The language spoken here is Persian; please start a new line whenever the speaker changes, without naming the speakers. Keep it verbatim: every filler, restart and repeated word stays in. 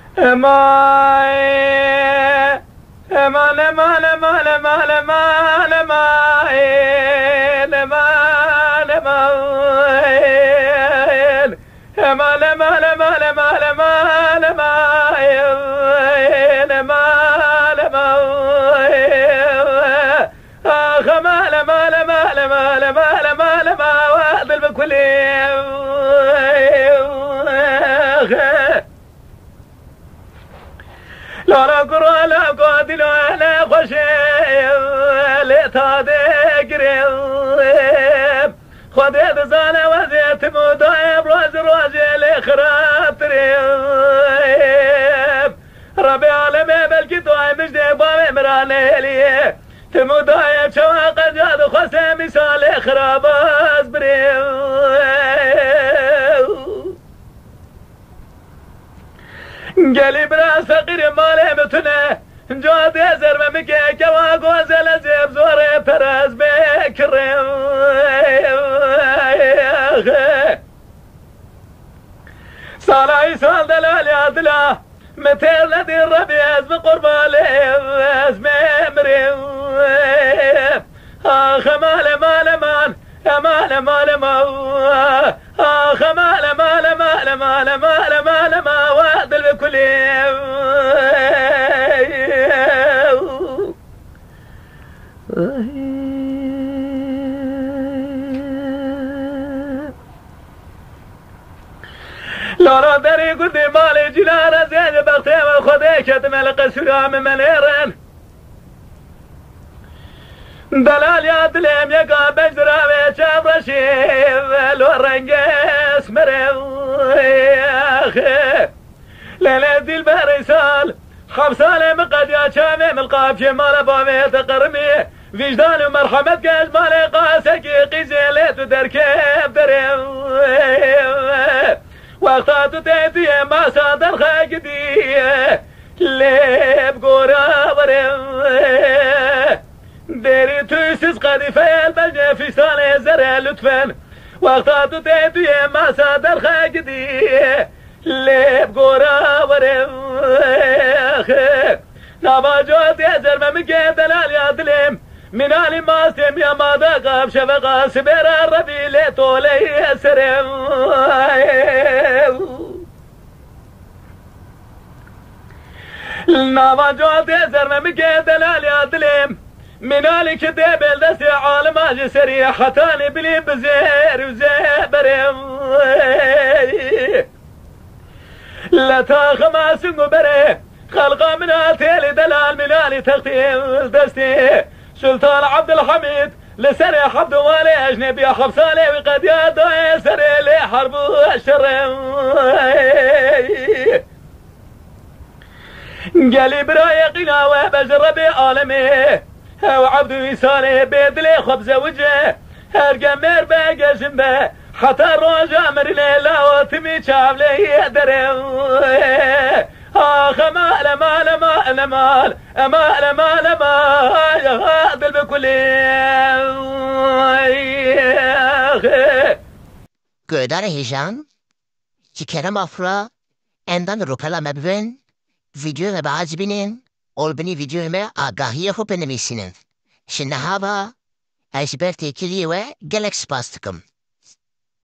ماي امان امان امان امان امان امان امان امان امان امان امان امان امان امان اخ مال مال مال مال مال مال ما واضل بكل لا لا قرا لا قادل لا خشيم لتادي قريب خديت زانا وزيت مدايب روز روز لخراب تريب ربي عالمي بالكتوى مجدي بامي مراني لي تمدايب شواق جاد خسي مثال خراب أزبريب قالي براس فقير مالي متنه جاد يزر ممكي كواق وزل زيب زوري براس بكرم صلاي سال دلال يا دلا متير لدي الربي اسم قربا ليم اسم مريم اخ مال مال مان مال مال ما اخ مال مال مال مال مال مال ما وادل بكل لا لا دري قدي مالي جنان زين بختي وخديك تملق سلام منيرن دلال يا دليم يا قابل زراوي شاب رشيب الورنقس مريم يا اخي ليلة دي البريسال خمسة مقد يا شامي من القافية مال بامي تقرمي وجدان ومرحمة قاس مالي قاسكي قيزيلت ودركب دريم وقتات تيتي ما صادر خاقدي اللي بقورا ورم ديري تويسس قدي في البلجة في سالي زرع لطفا وقتات تيتي ما صادر خاقدي اللي بقورا ورم نابا جوت يزر ممكن دلال يا دليم من آل ماسم يا مادا قاب شفقا سبير الربي لطولي سرم نابا جوت يزر ممكن دلال يا دليم من آل كتاب الدسي عالم اجي سريع حتاني بلي بزير وزيبرم لا تاخما سنو بري خلقا من آتيلي دلال من آل تغتيم دستي سلطان عبد الحميد لسري حبد والي اجنبي خبصالي وقد يادو يسري لي حرب الشر قالي براي قناوة بجربي عالمي وعبد ويسالي بيدلي خبز وجه هرقمير باقي جنبه حتى الرجا مرلي لا وتمي شابلي درم آخ مال مال مال مال مال مال مال يا غادل بكل
Gödare heyecan, ki kerem afra, endan rukala mebven, video ve bazibinin, olbini video me agahiye hopenemisinin. Şimdi hava, ezber tekiliye ve galaxy pastıkım.